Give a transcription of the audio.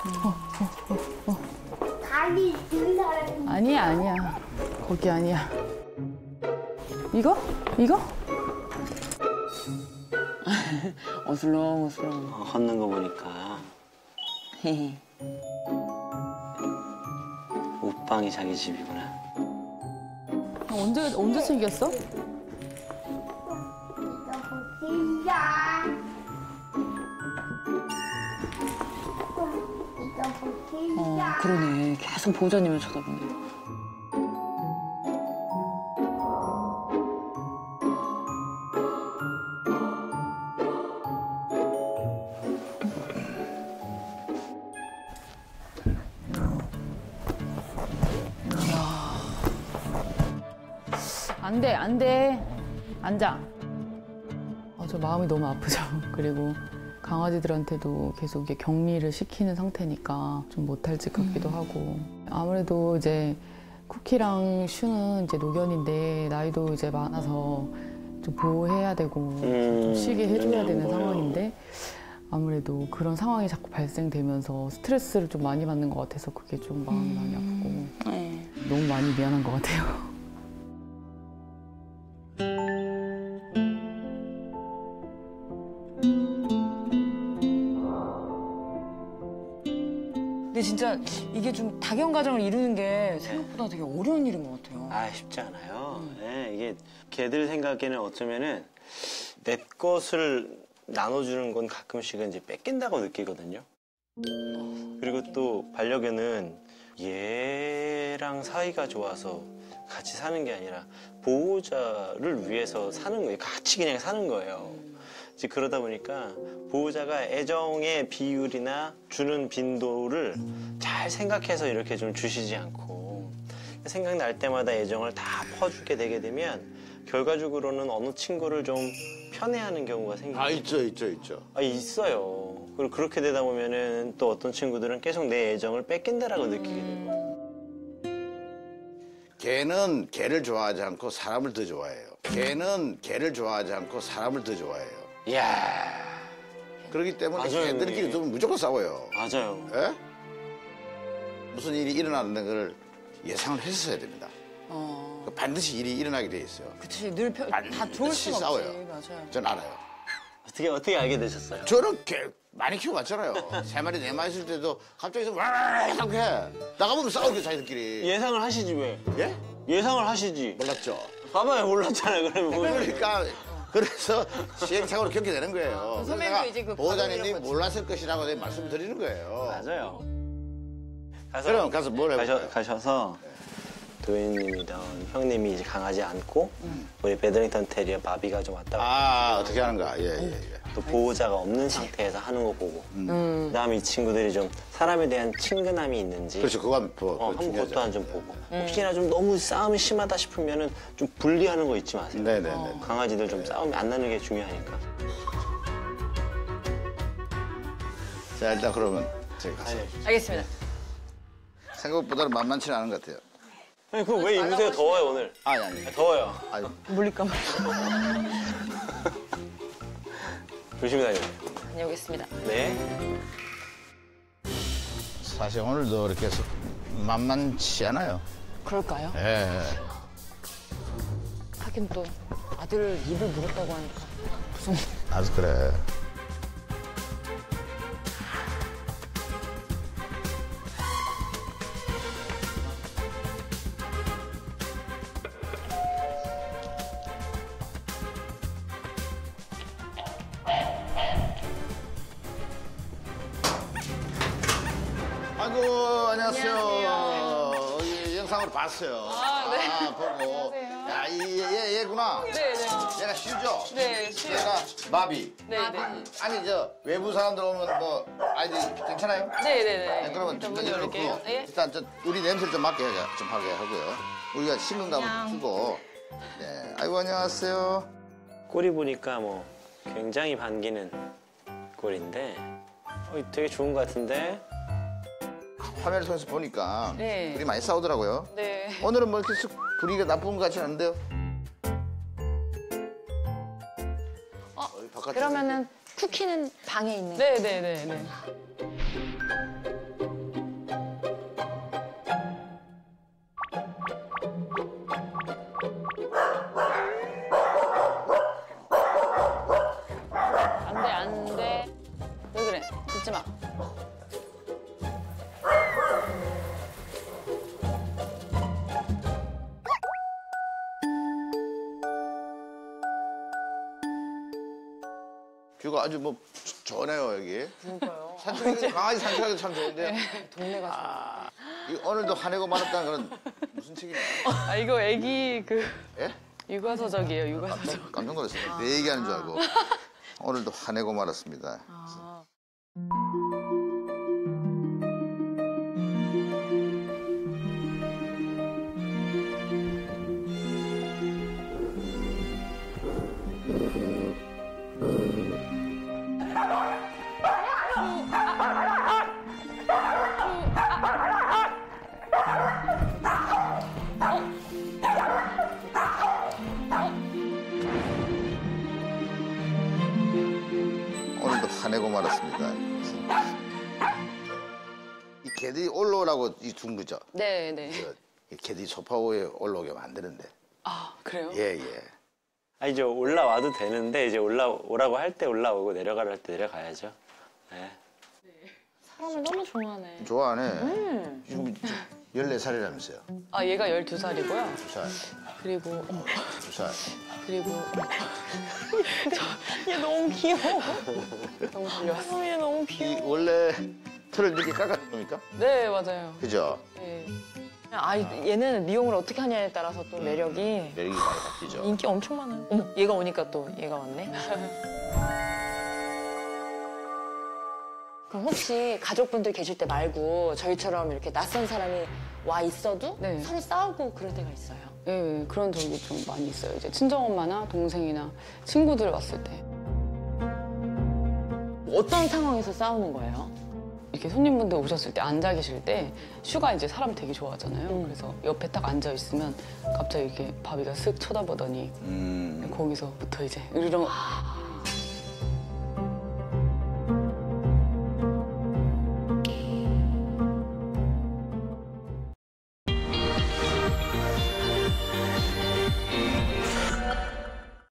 다리 든 사람. 아니야, 아니야. 거기 아니야. 이거? 이거? 어슬렁어슬렁. 걷는 거 보니까 옷방이 자기 집이구나. 언제 생겼어? 그러네. 계속 보호자님을 쳐다보네. 안 돼, 안 돼. 앉아. 저 마음이 너무 아프죠. 그리고 강아지들한테도 계속 이게 격리를 시키는 상태니까 좀 못할 것 같기도 하고. 아무래도 이제 쿠키랑 슈는 이제 노견인데 나이도 이제 많아서 좀 보호해야 되고 좀 쉬게 해줘야 되는 상황인데 아무래도 그런 상황이 자꾸 발생되면서 스트레스를 좀 많이 받는 것 같아서 그게 좀 마음이 많이 아프고 네. 너무 많이 미안한 것 같아요. 근데 진짜 이게 좀 다견 가정을 이루는 게 생각보다 되게 어려운 일인 것 같아요. 아, 쉽지 않아요. 네, 이게 걔들 생각에는 어쩌면은 내 것을 나눠주는 건 가끔씩은 이제 뺏긴다고 느끼거든요. 그리고 또 반려견은 얘랑 사이가 좋아서 같이 사는 게 아니라 보호자를 위해서 사는 거예요. 같이 그냥 사는 거예요. 이제 그러다 보니까 보호자가 애정의 비율이나 주는 빈도를 잘 생각해서 이렇게 좀 주시지 않고 생각날 때마다 애정을 다 퍼주게 되게 되면 결과적으로는 어느 친구를 좀 편애하는 경우가 생기죠. 아, 있죠. 아, 있어요. 그리고 그렇게 되다 보면은 또 어떤 친구들은 계속 내 애정을 뺏긴다라고 느끼게 되고. 개는 개를 좋아하지 않고 사람을 더 좋아해요. 개는 개를 좋아하지 않고 사람을 더 좋아해요. 이야. 그렇기 때문에 맞아요, 개들끼리 형님. 좀 무조건 싸워요. 맞아요. 예? 무슨 일이 일어나는 걸 예상을 했어야 됩니다. 반드시 일이 일어나게 돼 있어요. 그치, 늘 다 좋을 반드시 수는 싸워요. 없지. 맞아요. 전 알아요. 어떻게 알게 되셨어요? 저는 개 많이 키워봤잖아요. 3마리, 4마리 있을 때도 갑자기 와 하고 해. 나가보면 싸우게 자기들끼리. 예상을 하시지 왜? 예? 예상을 하시지. 몰랐죠. 봐봐요, 몰랐잖아요. 그러면 그러니까 그래서 시행착오를 겪게 되는 거예요. 선배님도 그래서 이제 그 보호자님이 과정이라고 몰랐을 것이라고 내가 말씀드리는 거예요. 맞아요. 그럼 가서 뭘 해볼까요? 가셔서 도현님이든 형님이 이제 강아지 안고 우리 배드링턴 테리어 바비가 좀 왔다 갔다 어떻게 하는가? 예. 또 보호자가 없는 상태에서 하는 거 보고 그다음에 이 친구들이 좀 사람에 대한 친근함이 있는지 그렇죠. 그건 한번 그것 또한 좀 보고 혹시나 좀 너무 싸움이 심하다 싶으면은 좀 분리하는 거 잊지 마세요. 네네네. 강아지들 좀 싸움이 안 나는 게 중요하니까. 자, 일단 그러면 저기 가서. 알겠습니다. 생각보다는 만만치는 않은 것 같아요. 아니 그거 왜 입으세요? 더워요 오늘. 아니. 더워요. 아니. 물릴까 봐. 조심히 다녀요. 다녀오겠습니다. 네. 사실 오늘도 이렇게 만만치 않아요. 그럴까요? 예. 하긴 또 아들 입을 물었다고 하니까 무슨 나도 그래. 아이고, 안녕하세요. 이 영상으로 봤어요. 네. 보고. 야, 얘구나. 네네. 얘가 슈죠? 네, 얘가 마비. 네네. 아니, 외부 사람들 오면 뭐, 아이들 괜찮아요? 네네네. 네, 그러면 좀 던져놓고. 네. 일단 우리 냄새를 좀 맡게 좀 하게 하고요. 우리가 식는다고 주고. 네. 아이고, 안녕하세요. 꼴이 보니까 뭐 굉장히 반기는 꼴인데 되게 좋은 것 같은데. 화면을 통해서 보니까 네. 둘이 많이 싸우더라고요. 네. 오늘은 뭐 이렇게 분위기가 나쁜 것 같지는 않은데요? 바깥에 그러면은 쿠키는 방에 있는. 네네네네. 아주 뭐 좋네요 여기. 그러니까요. 산책 강아지 산책하기 참 좋은데. 동네가 오늘도 화내고 말았다는 그런 무슨 책입니까? 아 이거 애기 그 예? 육아서적이에요. 육아서적. 깜짝 놀랐어요. 내 얘기하는 줄 알고. 오늘도 화내고 말았습니다. 오늘도 화내고 말았습니다. 이 개들이 올라오라고 둔 거죠? 네네. 이 개들이 소파 위에 올라오게 만드는데. 아 그래요? 예, 예. 아, 이제 올라와도 되는데 이제 올라오라고 할 때 올라오고 내려가라 할 때 내려가야죠. 네. 사람을 너무 좋아하네. 좋아하네. 지금 14살이라면서요. 아 얘가 12살이고요. 2살, 그리고 2살. 그리고 얘 너무 귀여워. 너무 달려왔어. 얘 너무 귀여워. 이 원래 털을 이렇게 깎아준 겁니까? 네 맞아요. 그죠? 네. 아, 얘는 미용을 어떻게 하냐에 따라서 또 매력이 매력이 많이 바뀌죠. 인기 엄청 많아요. 어머, 얘가 오니까 또 얘가 왔네. 그럼 혹시 가족분들 계실 때 말고 저희처럼 이렇게 낯선 사람이 와 있어도 네. 서로 싸우고 그럴 때가 있어요? 네, 그런 적이 좀 많이 있어요. 이제 친정엄마나 동생이나 친구들 왔을 때. 어떤 상황에서 싸우는 거예요? 이렇게 손님분들 오셨을 때 앉아 계실 때 슈가 이제 사람 되게 좋아하잖아요. 그래서 옆에 딱 앉아 있으면 갑자기 이렇게 바비가 쓱 쳐다보더니 거기서부터 이제 이런